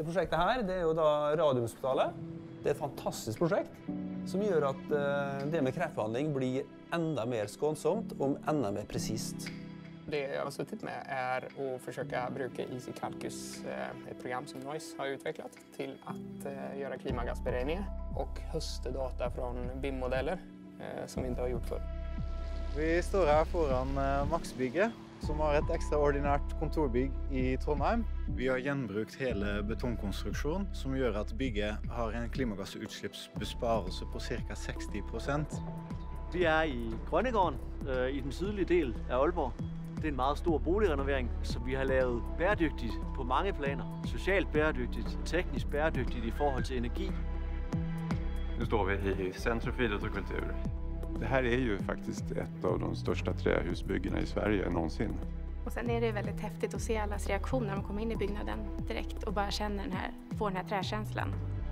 prosjektet her, det er jo da Radiumhospitalet. Det er et fantastisk prosjekt som gjør at det med kreftbehandling blir enda mer skånsomt og enda mer presist. Det jeg har suttit med å forsøke å bruke Easy Calcus, et program som Noise har utviklet, til å gjøre klimagassberegninger og høste data fra BIM-modeller som vi ikke har gjort før. Vi står her foran Maxbygget, som har et ekstraordinært kontorbygg i Trondheim. Vi har gjenbrukt hele betongkonstruksjonen, som gjør at bygget har en klimagassutslippsbesparelse på ca. 60%. Vi i Grønnegården, i den sydlige del av Aalborg. Det er en meget stor boligrenovering, som vi har lavet bæredygtigt på mange planer. Socialt bæredygtigt, teknisk bæredygtigt i forhold til energi. Nu står vi i Centrum för idrott och kultur. Det här är ju faktiskt ett av de största trähusbyggena i Sverige någonsin. Och sen är det väldigt häftigt att se allas reaktioner när de kommer in i byggnaden direkt och bara känner får den här träkänslan.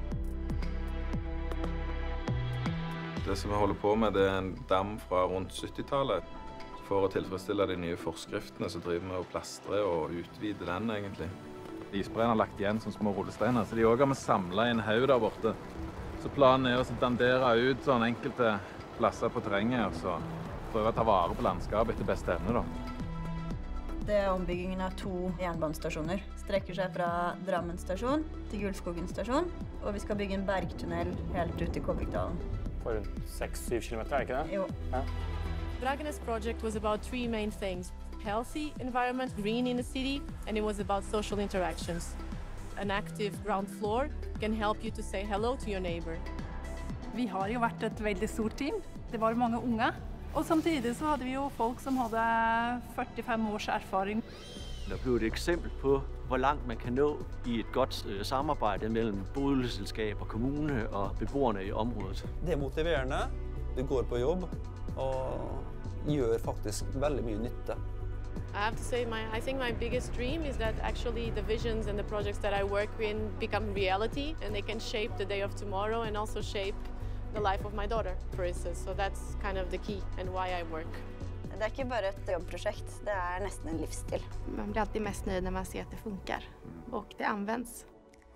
Det som vi håller på med, det är en damm från runt 70-talet. For å tilfredsstille de nye forskriftene så driver vi og plastrer og utvider den egentlig. Isbreene har lagt igjen som små rullesteiner, så de også har vi samlet i en haug der borte. Så planen er å dandere ut sånn enkelte plasser på terrenget og så prøve å ta vare på landskapet etter beste evne da. Det ombyggingen av 2 jernbanestasjoner strekker seg fra Drammen stasjon til Gullskogen stasjon, og vi skal bygge en bergtunnel helt ut i Kårbygdalen. På rundt 6-7 kilometer, ikke det? Jo. Ja. Bragernes project was about 3 main things: healthy environment, green in the city, and it was about social interactions. An active ground floor can help you to say hello to your neighbor. Vi har jo vært et veldig stort team. Det var mange unge. Og samtidig så hadde vi jo folk som hadde 45 års erfaring. Der blev et eksempel på, hvor langt man kan nå i et godt samarbejde mellem boligselskab og kommune og beboerne i området. Det er motiverende, du går på jobb og gjør faktisk veldig mye nytte. I have to say, I think my biggest dream is that actually the visions and the projects that I work in become reality, and they can shape the day of tomorrow and also shape the life of my daughter, for instance. So that's kind of the key and why I work. Det er ikke bare et jobbprosjekt, det er nesten en livsstil. Man blir alltid mest nöjd när man ser att det funkar och det används.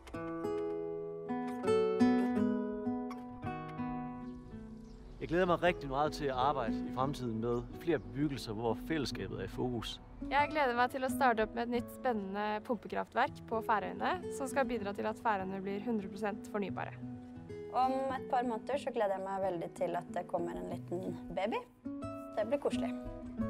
Jeg glæder mig rigtig meget til at arbejde i fremtiden med flere bebyggelser, hvor fællesskabet er i fokus. Jeg gleder meg til å starte opp med et nytt spennende pumpekraftverk på Færøyene, som skal bidra til at Færøyene blir 100% fornybare. Om et par måneder så gleder jeg meg veldig til at det kommer en liten baby. Det blir koselig.